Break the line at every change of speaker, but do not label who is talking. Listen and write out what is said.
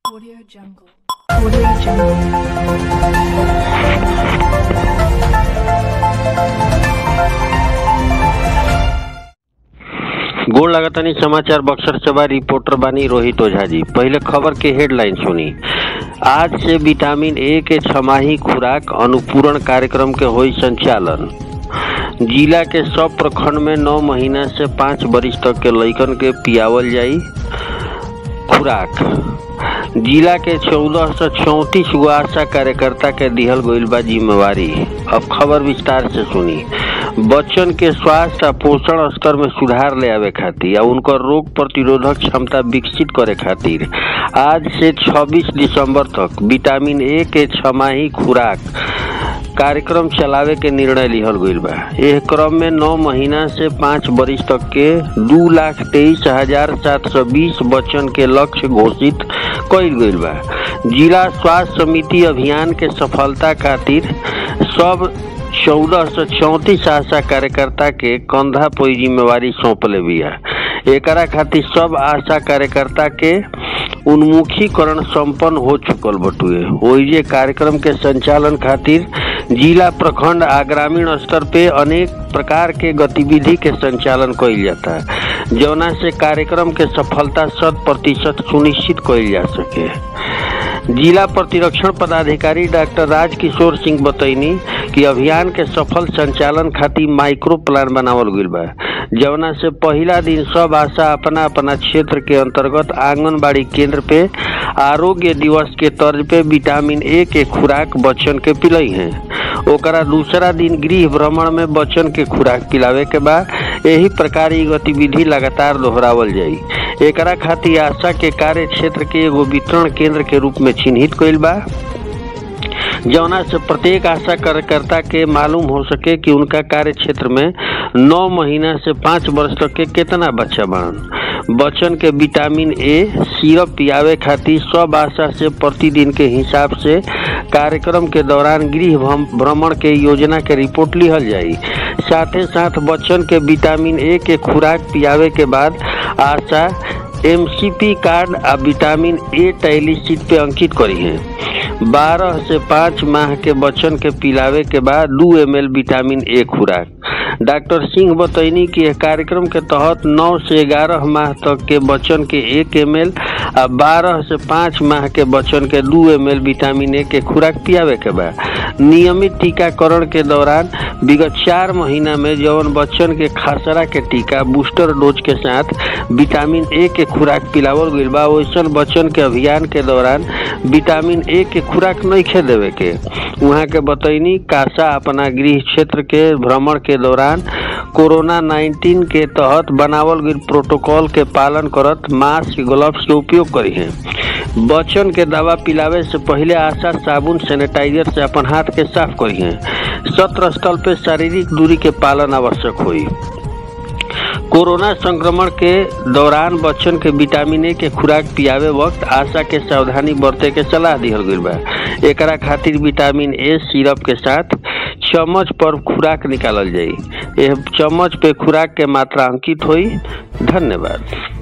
Audio Jungle. Audio Jungle.
गोड़ लगातानी समाचार बक्सर से बा रिपोर्टर बानी रोहित ओझा जी। पहले खबर के हेडलाइन सुनी। आज से विटामिन ए के छमाही खुराक अनुपूरण कार्यक्रम के होई संचालन। जिला के सब प्रखंड में 9 महीना से 5 वर्ष तक के लइकन के पियावल जाई खुराक। जिला के 1434 गो आशा कार्यकर्ता के दिहल गईल बा जिम्मेवारी। अब खबर विस्तार से सुनी। बच्चन के स्वास्थ्य आ पोषण स्तर में सुधार ले आवे खातिर या उनकर रोग प्रतिरोधक क्षमता विकसित करे खातिर आज से 26 दिसंबर तक विटामिन ए के छमाही खुराक कार्यक्रम चलावे के निर्णय लिहल गईल बा। एह क्रम में 9 महीना से 5 वर्ष तक के 2,23,720 बच्चन के लक्ष्य घोषित कईल गईल बा। जिला स्वास्थ्य समिति अभियान के सफलता खातिर सब 1434 आशा कार्यकर्ता के कंधा पर जिम्मेवारी सौंपले बिया। एकरा खातिर सब आशा कार्यकर्ता के उन्मुखीकरण संपन्न हो चुकल बटुए। ओइजे कार्यक्रम के संचालन खातिर जिला प्रखंड आ ग्रामीण स्तर पे अनेक प्रकार के गतिविधि के संचालन कइल जाता, जौना से कार्यक्रम के सफलता 100% सुनिश्चित कइल जा सके। जिला प्रतिरक्षण पदाधिकारी डॉक्टर राजकिशोर सिंह बतैनी कि अभियान के सफल संचालन खातिर माइक्रो प्लान बनावल गईल बा, जौना से पहला दिन सब आशा अपना अपना क्षेत्र के अंतर्गत आंगनबाड़ी केंद्र पे आरोग्य दिवस के तर्ज पे विटामिन ए के खुराक बच्चन के पिलई हैं। ओकरा दूसरा दिन गृह भ्रमण में बच्चन के खुराक पिलावे के बाद यही प्रकार की गतिविधि लगातार दोहरावल जाई। एकरा खातिर आशा के कार्य क्षेत्र के एगो वितरण केंद्र के रूप में चिन्हित कइल बा, जौना से प्रत्येक आशा कार्यकर्ता के मालूम हो सके कि उनका कार्य क्षेत्र में 9 महीना से 5 वर्ष तक के कितना बच्चा बनन। बच्चन के विटामिन ए सिरप पियावे खातिर सब आशा से प्रतिदिन के हिसाब से कार्यक्रम के दौरान गृह भ्रमण के योजना के रिपोर्ट लिहल जाई। साथे साथ बच्चन के विटामिन ए के खुराक पियावे के बाद आशा एमसीपी कार्ड आ विटामिन ए टैली शीट पे अंकित करी है। 12 से 5 माह के बच्चन के पिलावे के बाद 2 ml विटामिन ए खुराक। डॉक्टर सिंह बतैनी कि यह कार्यक्रम के तहत 9 से 11 माह तक के बच्चन के 1 ml आ 12 से 5 माह के बच्चन के 2 ml विटामिन ए के खुराक पियावे के बाद नियमित टीकाकरण के दौरान विगत 4 महीना में जौन बच्चन के खसरा के टीका बूस्टर डोज के साथ विटामिन ए के खुराक पिलावल गईल बा, वैसन बच्चन के अभियान के दौरान विटामिन ए के खुराक नहीं खे देवे के। वहाँ के बतैनी कासा अपना गृह क्षेत्र के भ्रमण के दौरान कोरोना 19 के तहत बनावल गई प्रोटोकॉल के पालन करत मास्क ग्लव्स के उपयोग करी है। बच्चन के दवा पिलावे से पहले आशा साबुन सैनिटाइजर से अपन हाथ के साफ करी है। सत्र स्थल पे शारीरिक दूरी के पालन आवश्यक हुई। कोरोना संक्रमण के दौरान बच्चन के विटामिन ए के खुराक पियावे वक्त आशा के सावधानी बरते के सलाह दिहल गईल बा। एकरा खातिर विटामिन ए सिरप के साथ चम्मच पर खुराक निकालल जाई। यह चम्मच पे खुराक के मात्रा अंकित होई। धन्यवाद।